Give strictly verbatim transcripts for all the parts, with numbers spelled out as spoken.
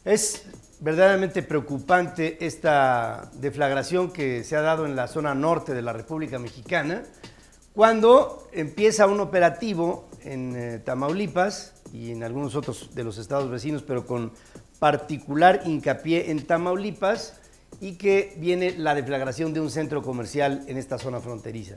Es verdaderamente preocupante esta deflagración que se ha dado en la zona norte de la República Mexicana, cuando empieza un operativo en eh, Tamaulipas y en algunos otros de los estados vecinos, pero con particular hincapié en Tamaulipas, y que viene la deflagración de un centro comercial en esta zona fronteriza.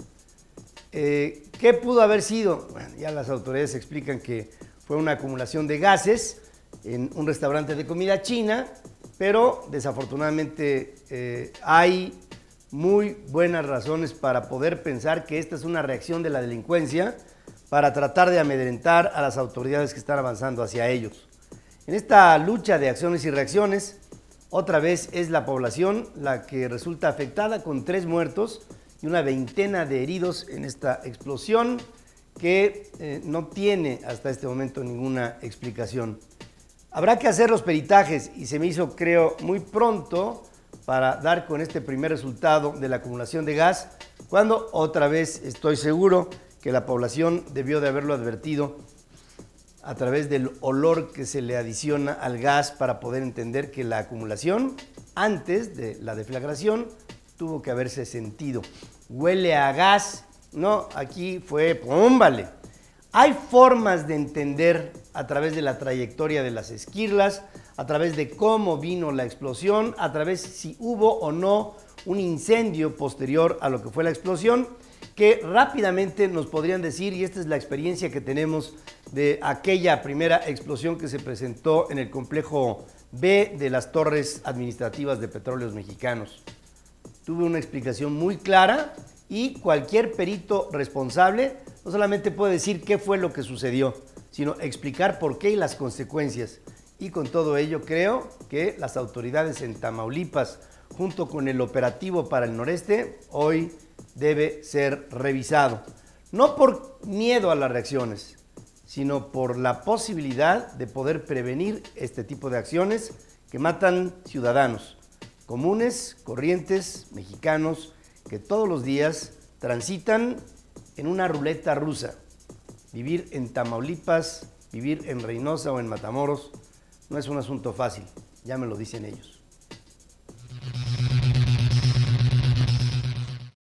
Eh, ¿Qué pudo haber sido? Bueno, ya las autoridades explican que fue una acumulación de gases en un restaurante de comida china, pero desafortunadamente eh, hay muy buenas razones para poder pensar que esta es una reacción de la delincuencia para tratar de amedrentar a las autoridades que están avanzando hacia ellos. En esta lucha de acciones y reacciones, otra vez es la población la que resulta afectada, con tres muertos y una veintena de heridos en esta explosión que eh, no tiene hasta este momento ninguna explicación. Habrá que hacer los peritajes y se me hizo, creo, muy pronto para dar con este primer resultado de la acumulación de gas, cuando otra vez estoy seguro que la población debió de haberlo advertido a través del olor que se le adiciona al gas para poder entender que la acumulación antes de la deflagración tuvo que haberse sentido. Huele a gas, no, aquí fue pómbale. Hay formas de entender a través de la trayectoria de las esquirlas, a través de cómo vino la explosión, a través si hubo o no un incendio posterior a lo que fue la explosión, que rápidamente nos podrían decir, y esta es la experiencia que tenemos de aquella primera explosión que se presentó en el complejo B de las torres administrativas de Petróleos Mexicanos. Tuve una explicación muy clara y cualquier perito responsable no solamente puede decir qué fue lo que sucedió, sino explicar por qué y las consecuencias. Y con todo ello creo que las autoridades en Tamaulipas, junto con el operativo para el noreste, hoy debe ser revisado. No por miedo a las reacciones, sino por la posibilidad de poder prevenir este tipo de acciones que matan ciudadanos comunes, corrientes, mexicanos, que todos los días transitan en una ruleta rusa. Vivir en Tamaulipas, vivir en Reynosa o en Matamoros no es un asunto fácil, ya me lo dicen ellos.